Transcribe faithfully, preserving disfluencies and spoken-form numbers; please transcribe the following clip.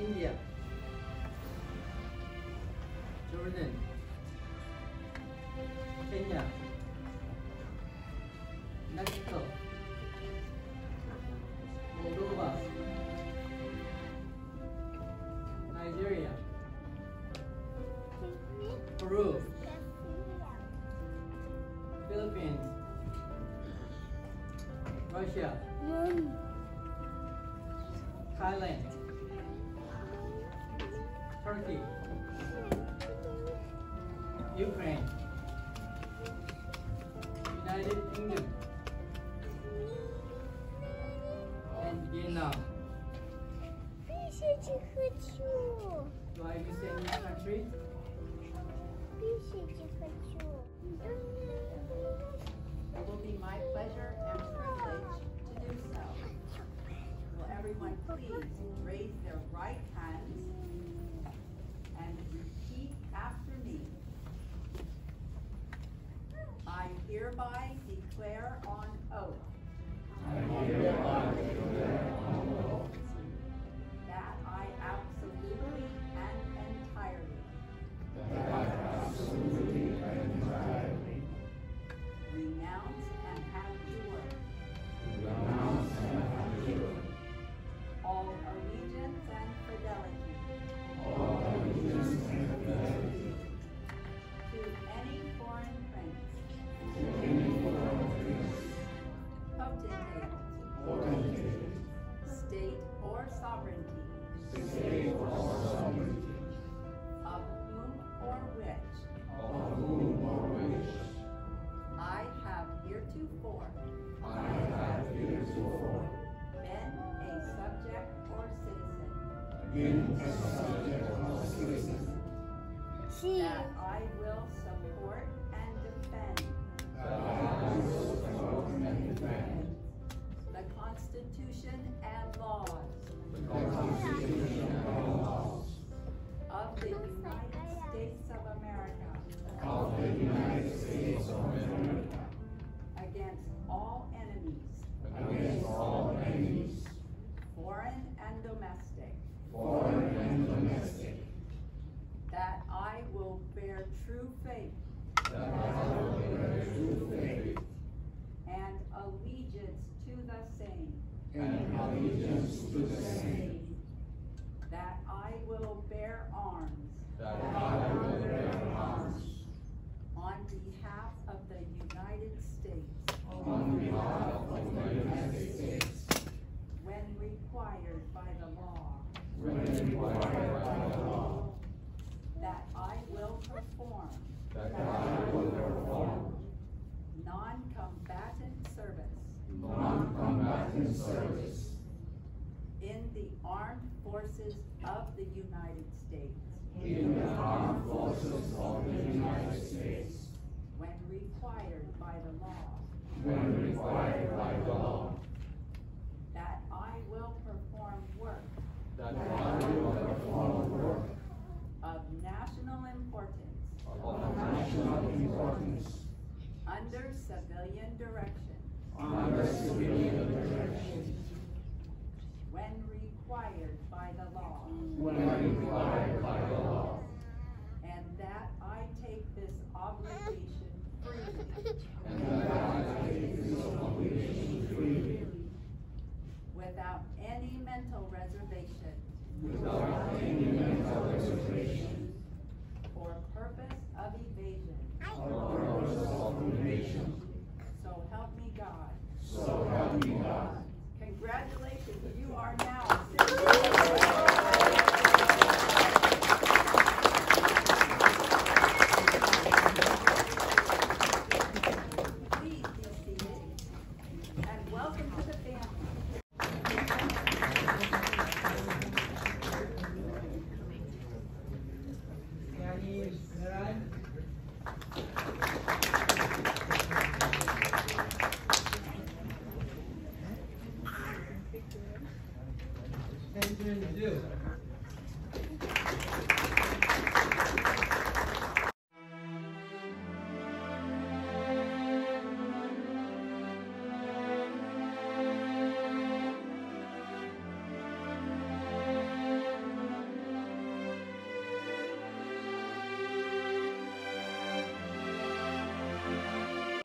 India, Jordan, Kenya, Mexico, Moldova, Nigeria, Peru, Philippines, Russia, Thailand, Turkey, Ukraine, United Kingdom, and Vietnam. Писать хочу. Do I miss any country? Писать хочу. It will be my pleasure and privilege to do so. Will everyone please raise their right hands and repeat after me. I hereby declare on oath. I hereby declare on oath That I absolutely and entirely. that I absolutely and entirely Renounce and abjure. renounce and abjure All allegiance and fidelity. all allegiance and fidelity To any foreign prince. to any foreign prince, Potentate. potentate, State or sovereignty. state or sovereignty, Of whom or which. of whom or which I have heretofore. I have heretofore Been a subject or citizen. been a subject or citizen, That I will support and defend. that I will support and defend The Constitution and laws. the Constitution and laws Of the United States of America. of the United States of America, Against all enemies. against all enemies, Foreign and domestic. foreign and domestic, That I will bear true faith. that I will bear true faith And allegiance to the same. and allegiance to the same, That I will bear arms. that I will bear arms On behalf of the United States. on behalf of the United States, When required by the law. when required by the law, That I will perform. that I will perform Non-combatant service. non-combatant service In the armed forces of the United States. in the armed forces of the United States, When required by the law. when required by the law, That I will perform work that I will perform work of national importance. of national importance Under civilian direction. under civilian direction, When required by the law. when required by the law, And that I take this obligation freely. and that I take this obligation freely, Without any mental reservation. without